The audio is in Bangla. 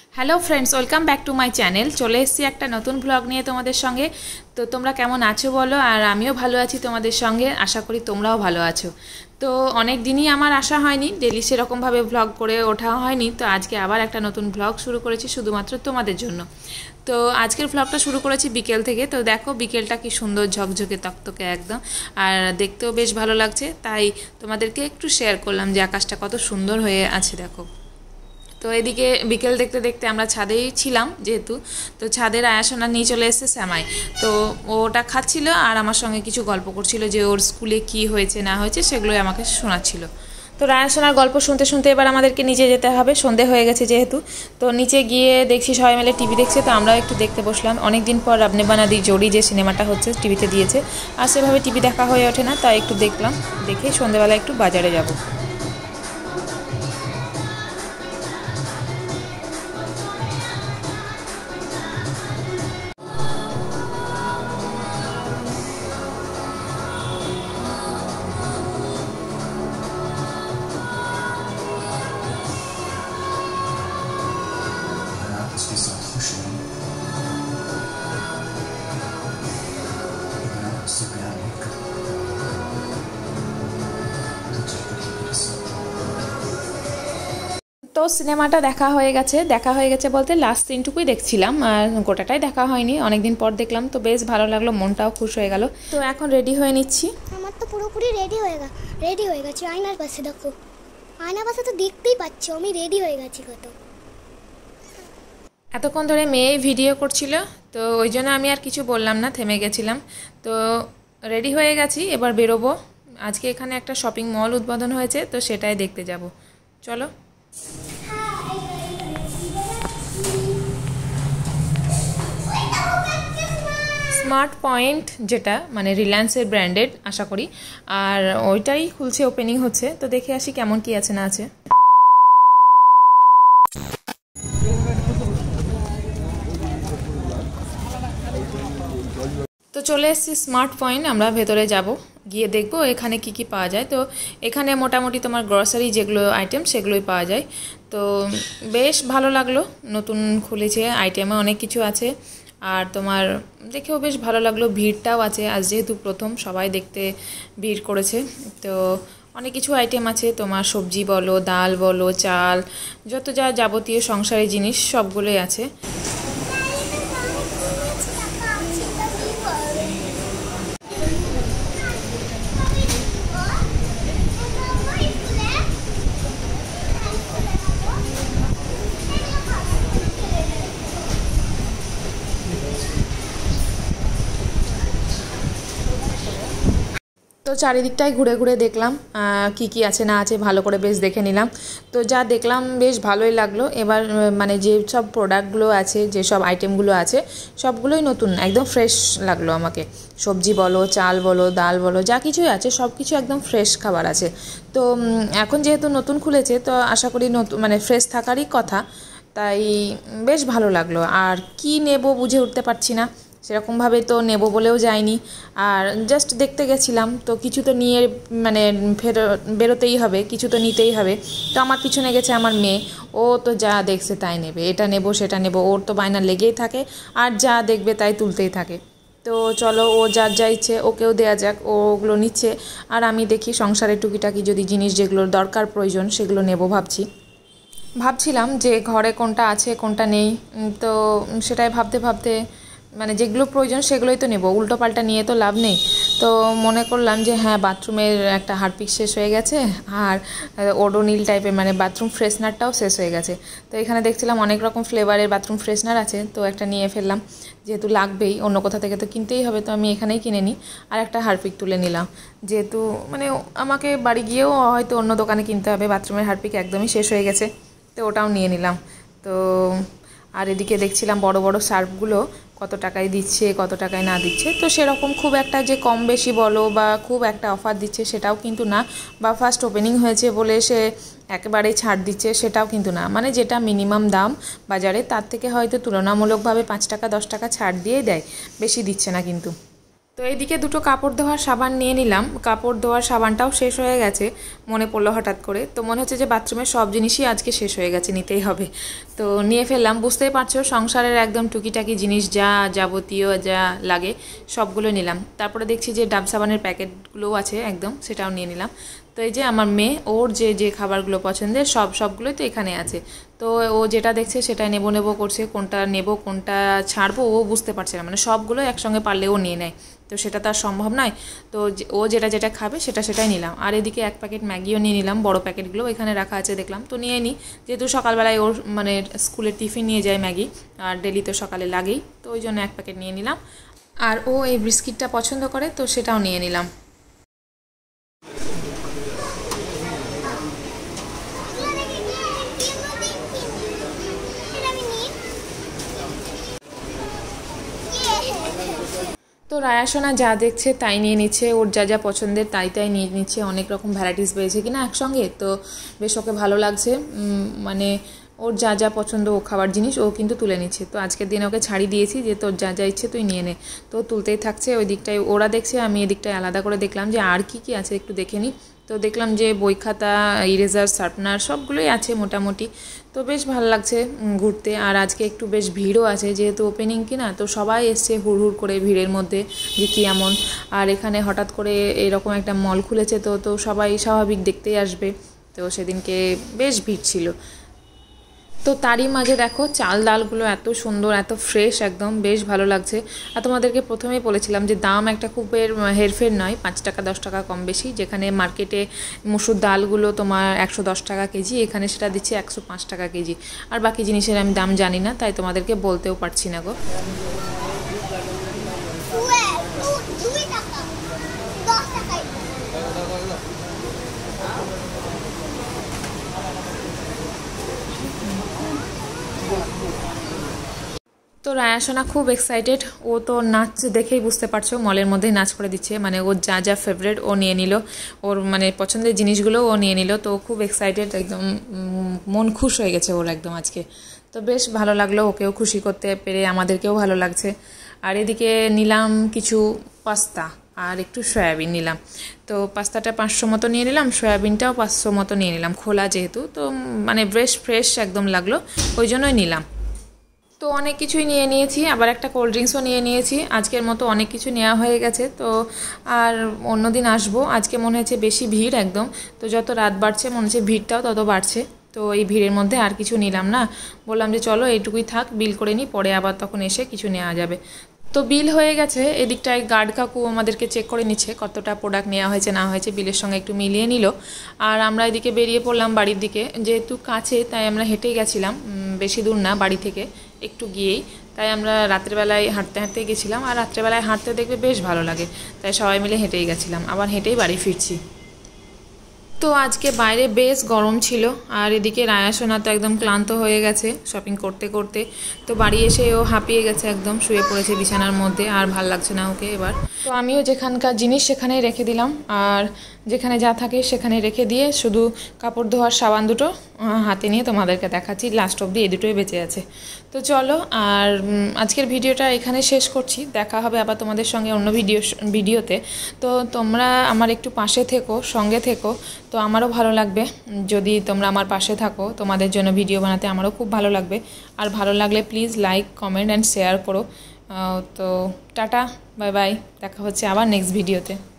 Hello friends, welcome back to my channel. চলে এসেছি একটা নতুন ব্লগ নিয়ে তোমাদের সঙ্গে। তো তোমরা কেমন আছো বলো, আর আমিও ভালো আছি তোমাদের সঙ্গে। আশা করি তোমরাও ভালো আছো। তো অনেক দিনই আমার আসা হয়নি, ডেলি সেরকমভাবে ব্লগ করে ওঠা হয়নি। তো আজকে আবার একটা নতুন ব্লগ শুরু করেছি শুধুমাত্র তোমাদের জন্য। তো আজকের ব্লগটা শুরু করেছি বিকেল থেকে। তো দেখো বিকেলটা কি সুন্দর ঝকঝকে তকতকে একদম, আর দেখতেও বেশ ভালো লাগছে। তাই তোমাদেরকে একটু শেয়ার করলাম যে আকাশটা কত সুন্দর হয়ে আছে দেখো। তো এদিকে বিকেল দেখতে দেখতে আমরা ছাদেই ছিলাম যেহেতু, তো ছাদের আয়াসোনা নিয়ে চলে এসেছে শ্যামাই। তো ওটা খাচ্ছিল আর আমার সঙ্গে কিছু গল্প করছিল যে ওর স্কুলে কি হয়েছে না হয়েছে সেগুলোই আমাকে শোনাচ্ছিল। তো রায়াসোনার গল্প শুনতে শুনতে এবার আমাদেরকে নিচে যেতে হবে, সন্ধে হয়ে গেছে যেহেতু। তো নিচে গিয়ে দেখছি সবাই মিলে টিভি দেখছে, তো আমরাও একটু দেখতে বসলাম। অনেক দিন পর রব নে বানা দি জোড়ি যে সিনেমাটা হচ্ছে টিভিতে দিয়েছে, আর সেভাবে টিভি দেখা হয়ে ওঠে না, তাই একটু দেখলাম। দেখে সন্ধেবেলা একটু বাজারে যাব। इसके साथ खुश नहीं, मैं उससे प्यार नहीं करता, तो चलकर ही मेरे साथ। তো সিনেমাটা দেখা হয়ে গেছে বলতে লাস্ট সিনটুকুই দেখছিলাম, আর গোটাটাই দেখা হয়নি, অনেকদিন পর দেখলাম। তো বেশ ভালো লাগলো, মনটাও খুশ হয়ে গেল। তো এখন রেডি হয়ে নিচ্ছি। আমার তো পুরোপুরি রেডি হয়ে গেছে। আয়নার পাশে দেখো, আয়নার পাশে তো দেখতেই পাচ্ছ আমি রেডি হয়ে গেছি কত। এতক্ষণ ধরে মেয়ে ভিডিও করছিল, তো ওই জন্য আমি আর কিছু বললাম না, থেমে গেছিলাম। তো রেডি হয়ে গেছি, এবার বেরোবো। আজকে এখানে একটা শপিং মল উদ্বোধন হয়েছে, তো সেটাই দেখতে যাব। চলো। স্মার্ট পয়েন্ট, যেটা মানে রিলায়েন্সের ব্র্যান্ডেড আশা করি, আর ওইটাই খুলছে, ওপেনিং হচ্ছে। তো দেখে আসি কেমন কি আছে না আছে। তো চলে এসেছি স্মার্ট পয়েন্ট, আমরা ভেতরে যাব, গিয়ে দেখব এখানে কি কি পাওয়া যায়। তো এখানে মোটামুটি তোমার গ্রসারি যেগুলো আইটেম সেগুলোই পাওয়া যায়। তো বেশ ভালো লাগলো, নতুন খুলেছে, আইটেমে অনেক কিছু আছে, আর তোমার দেখেও বেশ ভালো লাগলো। ভিড়টাও আছে, আজ যেহেতু প্রথম সবাই দেখতে ভিড় করেছে। তো অনেক কিছু আইটেম আছে, তোমার সবজি বলো, ডাল বলো, চাল, যত যা যাবতীয় সংসারের জিনিস সবগুলোই আছে। তো চারিদিকটাই ঘুরে ঘুরে দেখলাম কি কি আছে না আছে, ভালো করে বেশ দেখে নিলাম। তো যা দেখলাম বেশ ভালোই লাগলো। এবার মানে যে সব প্রোডাক্টগুলো আছে, যে সব আইটেমগুলো আছে সবগুলোই নতুন, একদম ফ্রেশ লাগলো আমাকে। সবজি বলো, চাল বলো, ডাল বলো, যা কিছুই আছে সব কিছু একদম ফ্রেশ খাবার আছে। তো এখন যেহেতু নতুন খুলেছে, তো আশা করি নতুন মানে ফ্রেশ থাকারই কথা, তাই বেশ ভালো লাগলো। আর কি নেব বুঝে উঠতে পারছি না, সেরকমভাবে তো নেব বলেও যায়নি, আর জাস্ট দেখতে গেছিলাম। তো কিছু তো নিয়ে মানে বেরোতেই হবে, কিছু তো নিতেই হবে। তো আমার পিছনে গেছে আমার মেয়ে, ও তো যা দেখছে তাই নেবে, এটা নেব সেটা নেব, ওর তো বায়না লেগেই থাকে, আর যা দেখবে তাই তুলতেই থাকে। তো চলো, ও যার যা ইচ্ছে ওকেও দেয়া যাক, ওগুলো নিচ্ছে, আর আমি দেখি সংসারের টুকিটাকি যদি জিনিস যেগুলোর দরকার প্রয়োজন সেগুলো নেব ভাবছিলাম যে ঘরে কোনটা আছে কোনটা নেই। তো সেটাই ভাবতে ভাবতে মানে যেগুলো প্রয়োজন সেগুলোই তো নেব, উল্টো পাল্টা নিয়ে তো লাভ নেই। তো মনে করলাম যে হ্যাঁ, বাথরুমের একটা হারপিক শেষ হয়ে গেছে, আর ওডোনিল টাইপের মানে বাথরুম ফ্রেশনারটাও শেষ হয়ে গেছে। তো এখানে দেখছিলাম অনেক রকম ফ্লেভারের বাথরুম ফ্রেশনার আছে, তো একটা নিয়ে ফেললাম, যেহেতু লাগবেই, অন্য কোথা থেকে তো কিনতেই হবে, তো আমি এখানেই কিনে নিই। আর একটা হারপিক তুলে নিলাম, যেহেতু মানে আমাকে বাড়ি গিয়েও হয়তো অন্য দোকানে কিনতে হবে, বাথরুমের হারপিক একদমই শেষ হয়ে গেছে, তো ওটাও নিয়ে নিলাম। তো আর এদিকে দেখছিলাম বড় বড় সার্ফগুলো কত টাকায় দিচ্ছে কত টাকায় না দিচ্ছে। তো সেরকম খুব একটা যে কম বেশি বলো বা খুব একটা অফার দিচ্ছে সেটাও কিন্তু না, বা ফার্স্ট ওপেনিং হয়েছে বলে সে একেবারেই ছাড় দিচ্ছে সেটাও কিন্তু না। মানে যেটা মিনিমাম দাম বাজারে তার থেকে হয়তো তুলনামূলকভাবে 5 টাকা 10 টাকা ছাড় দিয়ে দেয়, বেশি দিচ্ছে না কিন্তু। তো এইদিকে দুটো কাপড় ধোয়ার সাবান নিয়ে নিলাম। কাপড় ধোয়ার সাবানটাও শেষ হয়ে গেছে, মনে পড়লো হঠাৎ করে। তো মনে হচ্ছে যে বাথরুমের সব জিনিসই আজকে শেষ হয়ে গেছে, নিতেই হবে। তো নিয়ে ফেললাম। বুঝতেই পারছো সংসারের একদম টুকিটাকি জিনিস যা যাবতীয় যা লাগে সবগুলো নিলাম। তারপরে দেখছি যে ডাব সাবানের প্যাকেটগুলোও আছে একদম, সেটাও নিয়ে নিলাম। তো এই যে আমার মেয়ে, ওর যে যে খাবারগুলো পছন্দের সবগুলোই তো এখানে আছে। তো ও যেটা দেখছে সেটাই নেব করছে, কোনটা নেব কোনটা ছাড়বো ও বুঝতে পারছে না, মানে সবগুলো একসঙ্গে পারলে ও নিয়ে নেয়, তো সেটা তো আর সম্ভব নয়। তো ও যেটা খাবে সেটাই নিলাম। আর এদিকে এক প্যাকেট ম্যাগিও নিয়ে নিলাম, বড় প্যাকেটগুলো এখানে রাখা আছে দেখলাম, তো নিয়ে নিই। যেহেতু সকালবেলায় ওর মানে স্কুলের টিফিন নিয়ে যায় ম্যাগি, আর ডেলি তো সকালে লাগেই, তো ওই জন্য এক প্যাকেট নিয়ে নিলাম। আর ও এই বিস্কিটটা পছন্দ করে, তো সেটাও নিয়ে নিলাম। তো রায়াসোনা যা দেখছে তাই নিয়ে নিচ্ছে, ওর যা যা পছন্দের তাই নিয়ে নিচ্ছে। অনেক রকম ভ্যারাইটিস পেয়েছে কিনা একসঙ্গে, তো বেশ ওকে ভালো লাগছে। মানে ওর যা যা পছন্দ ও খাবার জিনিস ও কিন্তু তুলে নিচ্ছে। তো আজকের দিনে ওকে ছাড়ি দিয়েছি যে তোর যা যা ইচ্ছে তুই নিয়ে নে, তো তুলতেই থাকছে। ওই দিকটায় ওরা দেখছে, আমি এদিকটায় আলাদা করে দেখলাম যে আর কি আছে একটু দেখে নিই। তো দেখলাম যে বই খাতা, ইরেজার, শার্পনার সবগুলোই আছে মোটামুটি। তো বেশ ভালো লাগছে ঘুরতে। আর আজকে একটু বেশ ভিড়ও আছে, যেহেতু ওপেনিং কিনা, তো সবাই এসছে হুড় করে ভিড়ের মধ্যে যে কী এমন। আর এখানে হঠাৎ করে এরকম একটা মল খুলেছে, তো সবাই স্বাভাবিক দেখতেই আসবে। তো সেদিনকে বেশ ভিড় ছিল। তো তারই মাঝে দেখো চাল ডালগুলো এত সুন্দর, এত ফ্রেশ, একদম বেশ ভালো লাগছে। আর তোমাদেরকে প্রথমেই বলেছিলাম যে দাম একটা খুব হেরফের নয়, 5 টাকা 10 টাকা কম বেশি। যেখানে মার্কেটে মসুর ডালগুলো তোমার 110 টাকা কেজি, এখানে সেটা দিচ্ছে 105 টাকা কেজি। আর বাকি জিনিসের আমি দাম জানি না, তাই তোমাদেরকে বলতেও পারছি না গো। তো রায়াসোনা খুব এক্সাইটেড, ও তো নাচ দেখেই বুঝতে পারছো মলের মধ্যেই নাচ করে দিচ্ছে। মানে ওর যা যা ফেভারিট ও নিয়ে নিল, ওর মানে পছন্দের জিনিসগুলো ও নিয়ে নিল। তো খুব এক্সাইটেড, একদম মন খুশ হয়ে গেছে ওর একদম আজকে। তো বেশ ভালো লাগলো, ওকেও খুশি করতে পেরে আমাদেরকেও ভালো লাগছে। আর এদিকে নিলাম কিছু পাস্তা আর একটু সয়াবিন নিলাম। তো পাস্তাটা 500 মতো নিয়ে নিলাম, সয়াবিনটাও 500 মতো নিয়ে নিলাম, খোলা যেহেতু, তো মানে বেশ ফ্রেশ একদম লাগলো, ওই জন্যই নিলাম। তো অনেক কিছুই নিয়ে নিয়েছি, আবার একটা কোল্ড ড্রিঙ্কসও নিয়ে নিয়েছি। আজকের মতো অনেক কিছু নেওয়া হয়ে গেছে। তো আর অন্যদিন আসবো, আজকে মনে হচ্ছে বেশি ভিড় একদম। তো যত রাত বাড়ছে মনে হচ্ছে ভিড়টাও তত বাড়ছে। তো এই ভিড়ের মধ্যে আর কিছু নিলাম না, বললাম যে চলো এইটুকুই থাক, বিল করে নিই, পরে আবার তখন এসে কিছু নেওয়া যাবে। তো বিল হয়ে গেছে, এদিকটায় গার্ড কাকু আমাদেরকে চেক করে নিচ্ছে কতটা প্রোডাক্ট নেওয়া হয়েছে না হয়েছে, বিলের সঙ্গে একটু মিলিয়ে নিল। আর আমরা এদিকে বেরিয়ে পড়লাম বাড়ির দিকে, যেহেতু কাছে তাই আমরা হেঁটেই গেছিলাম, বেশি দূর না, বাড়ি থেকে একটু গিয়েই। তাই আমরা রাত্রেবেলায় হাঁটতে গেছিলাম, আর রাত্রেবেলায় হাঁটতে দেখবে বেশ ভালো লাগে, তাই সবাই মিলে হেঁটেই গেছিলাম, আবার হেঁটেই বাড়ি ফিরছি। তো আজকে বাইরে বেশ গরম ছিল, আর এদিকে রায়াসোনা তো একদম ক্লান্ত হয়ে গেছে শপিং করতে করতে। তো বাড়ি এসে ও হাঁপিয়ে গেছে, একদম শুয়ে পড়েছে বিছানার মধ্যে, আর ভাল লাগছে না ওকে এবার। তো আমিও যেখানকার জিনিস সেখানেই রেখে দিলাম, আর যেখানে যা থাকে সেখানে রেখে দিয়ে শুধু কাপড় ধোয়ার সাবান দুটো হাতে নিয়ে তোমাদেরকে দেখাচ্ছি, লাস্ট অবধি এই দুটোই বেঁচে আছে। তো চলো, আর আজকের ভিডিওটা এখানে শেষ করছি, দেখা হবে আবার তোমাদের সঙ্গে অন্য ভিডিওতে। তো তোমরা আমার একটু পাশে থেকো, সঙ্গে থেকো, তো আমারও ভালো লাগবে যদি তোমরা আমার পাশে থাকো। তোমাদের জন্য ভিডিও বানাতে আমারও খুব ভালো লাগবে। আর ভালো লাগলে please like, comment and share করো। তো টাটা, বাই বাই, দেখা হচ্ছে আবার নেক্সট ভিডিওতে।